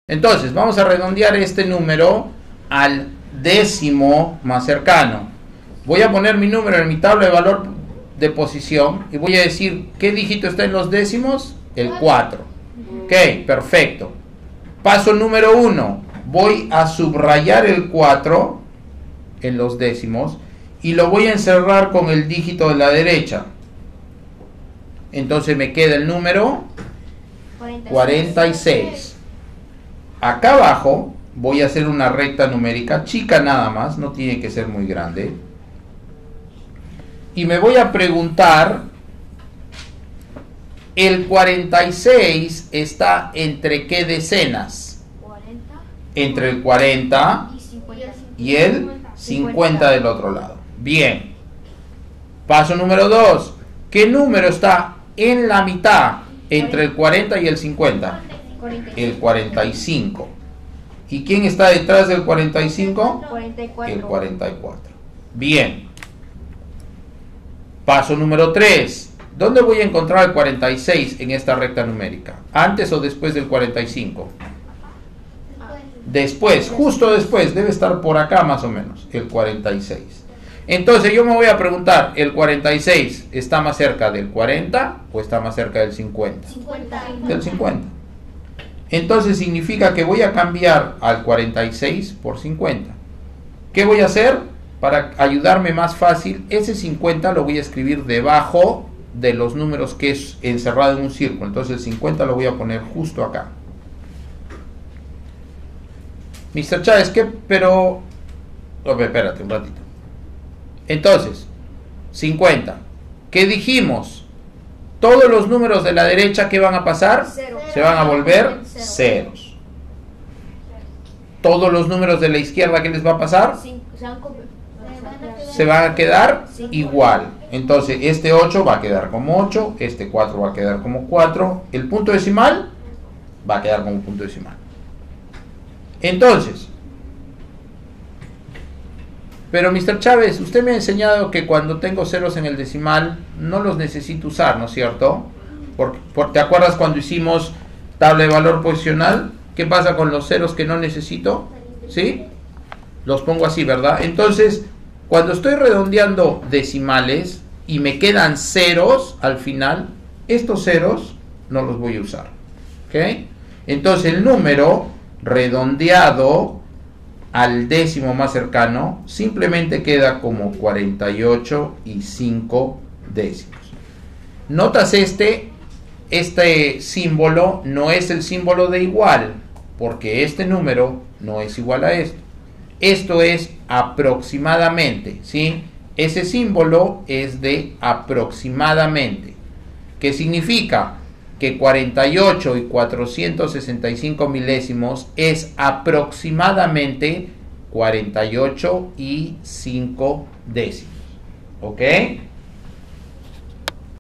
Entonces, vamos a redondear este número al décimo más cercano. Voy a poner mi número en mi tabla de valor de posición y voy a decir qué dígito está en los décimos, el 4. Ok, perfecto. Paso número 1. Voy a subrayar el 4 en los décimos y lo voy a encerrar con el dígito de la derecha. Entonces me queda el número 46. Acá abajo voy a hacer una recta numérica chica nada más, no tiene que ser muy grande. Y me voy a preguntar, ¿el 46 está entre qué decenas? 40. Entre el 40 y el 50 del otro lado. Bien. Paso número 2. ¿Qué número está en la mitad entre el 40 y el 50? El 45. ¿Y quién está detrás del 45? 44. El 44. Bien. Paso número 3. ¿Dónde voy a encontrar el 46 en esta recta numérica? ¿Antes o después del 45? Después, justo después, debe estar por acá más o menos, el 46. Entonces yo me voy a preguntar, ¿el 46 está más cerca del 40 o está más cerca del 50? 50. Del 50. Entonces significa que voy a cambiar al 46 por 50. ¿Qué voy a hacer? Para ayudarme más fácil, ese 50 lo voy a escribir debajo de los números que es encerrado en un círculo. Entonces el 50 lo voy a poner justo acá. Mr. Chávez, ¿qué? Pero... espérate un ratito. Entonces, 50. ¿Qué dijimos? Todos los números de la derecha, ¿qué van a pasar? Cero. Se van a volver Cero. ceros. Todos los números de la izquierda, ¿qué les va a pasar? Se van a quedar igual. Entonces, este 8 va a quedar como 8, este 4 va a quedar como 4, el punto decimal va a quedar como punto decimal. Entonces, pero Mr. Chávez, usted me ha enseñado que cuando tengo ceros en el decimal no los necesito usar, ¿no es cierto? ¿Te acuerdas cuando hicimos tabla de valor posicional? ¿Qué pasa con los ceros que no necesito? ¿Sí? Los pongo así, ¿verdad? Entonces, cuando estoy redondeando decimales y me quedan ceros al final, estos ceros no los voy a usar. ¿Ok? Entonces el número redondeado al décimo más cercano simplemente queda como 48 y 5 décimos. Notas este símbolo no es el símbolo de igual, porque este número no es igual a esto. Esto es aproximadamente, ¿sí? Ese símbolo es de aproximadamente. ¿Qué significa? Que 48 y 465 milésimos es aproximadamente 48 y 5 décimos. ¿Ok?